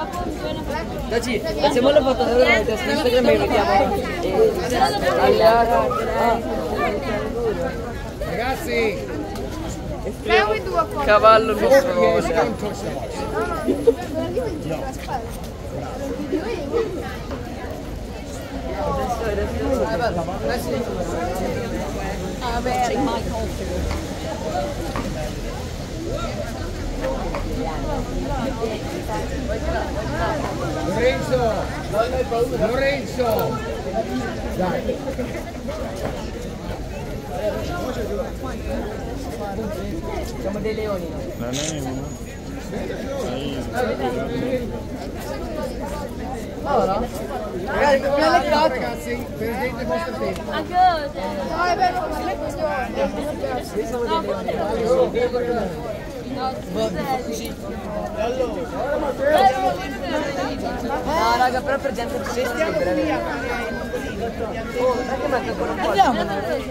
Dacci, facciamo la foto davanti su Instagram e vediamo. Ragazzi, cavallo mestruosa. Lorenzo, dai. Siamo dei leoni. Allora, Ragazzi, perdete il vostro tempo. No, è vero, non è no raga, però per gente che si stiamo via. Oh, perché manca ancora un po'? Andiamo.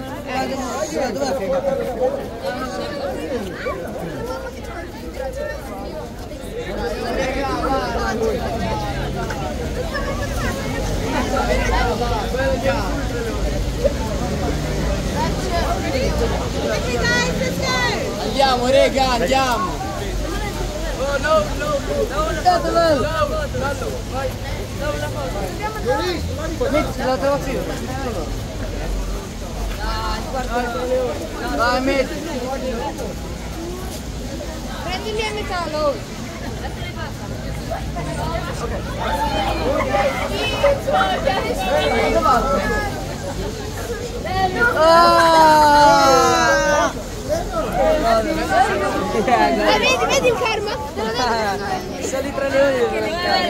Andiamo, rega, andiamo. Oh no, metti la trovazione. Dai, metti. Prendili a metà, lui. Vedi il karma? Sali tra leoni.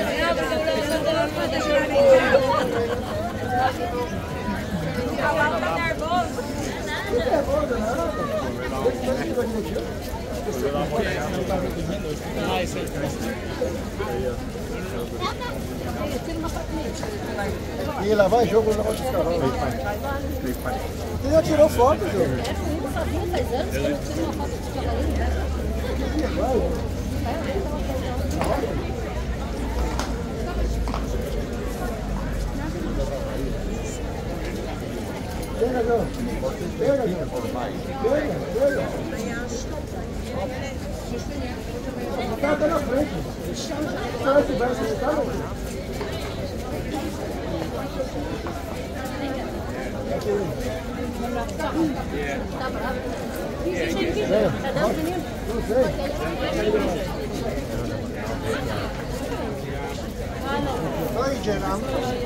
E lá vai jogo no negócio dos caras. Ele já tirou foto, jogo. Pega, João. Pega, João. Pega. Tá na frente. Se ela tivesse, tá no... Oi, Geraldo.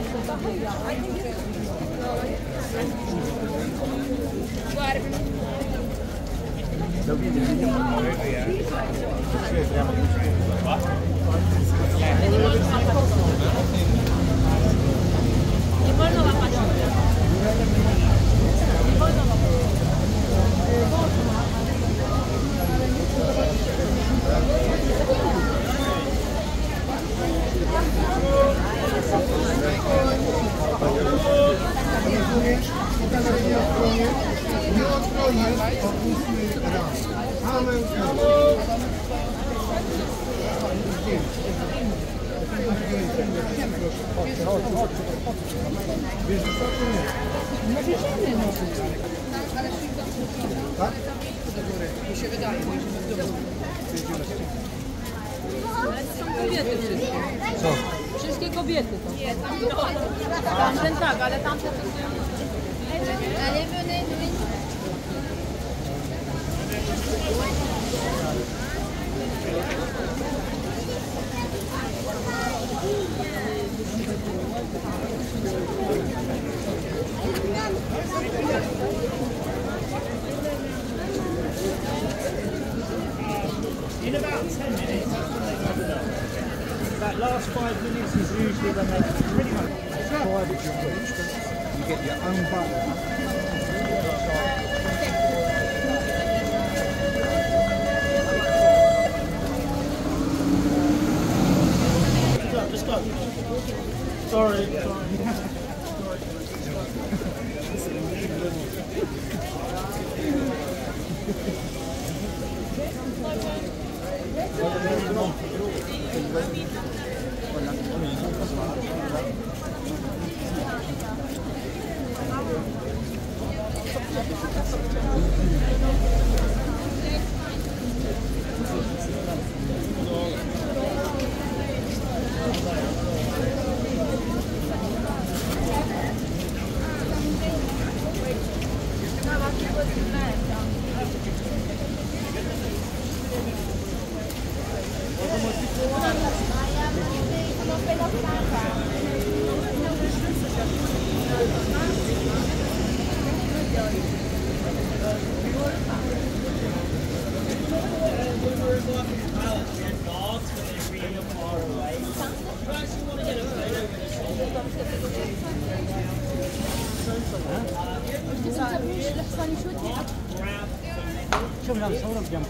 Wszystkie kobiety to. Tamten tak, ale tamten to Ale one... In about 10 minutes, that last 5 minutes is usually when they pretty much private your reach, you get your own button. Let's go. Sorry. شوف صورة بجنب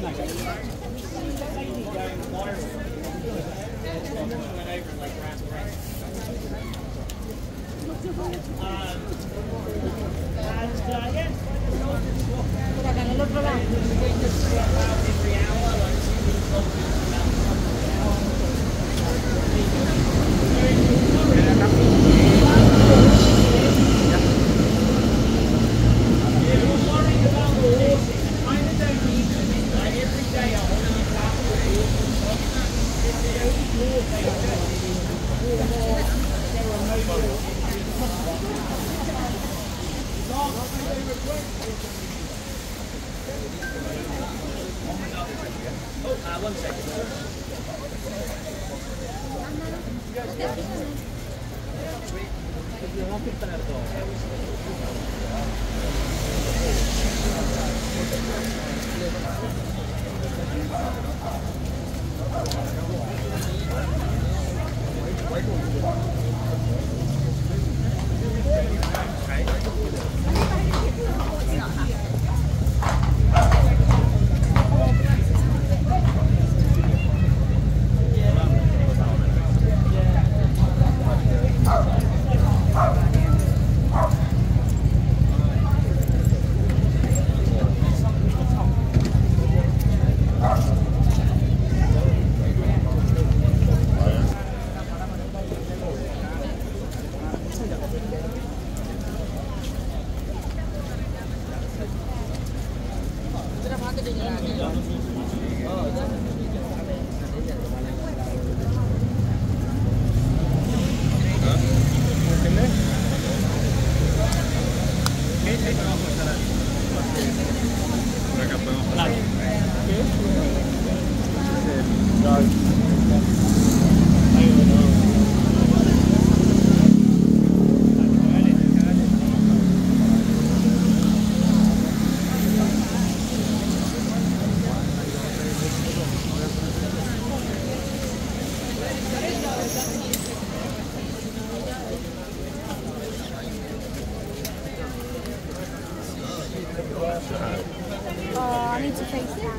Oh, I need to FaceTime.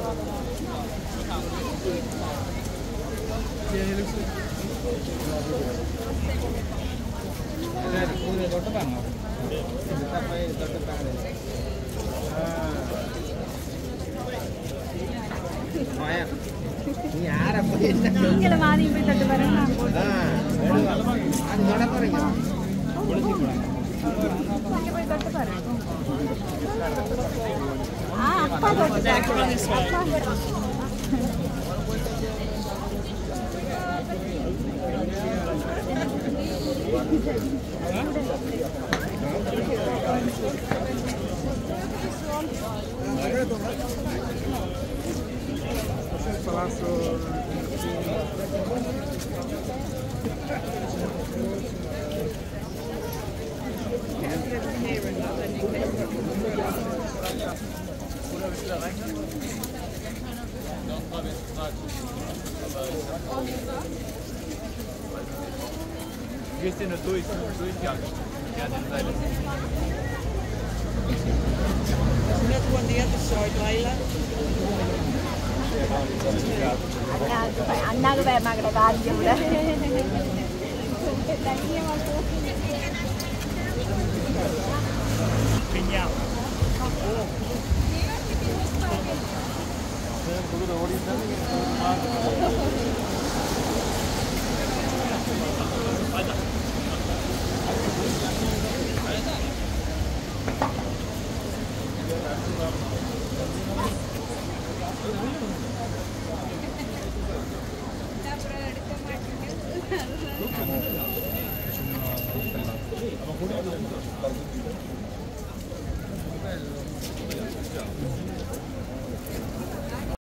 நீங்கள மாதிரி போய் தட்டு பாருங்க அங்கே போய் தட்டு பாருங்க அப்பா Hier stehen nur Durchgang. Ja, den Seite. அண்ணாக்கு பயமா கிட்ட காஞ்சி விட Apa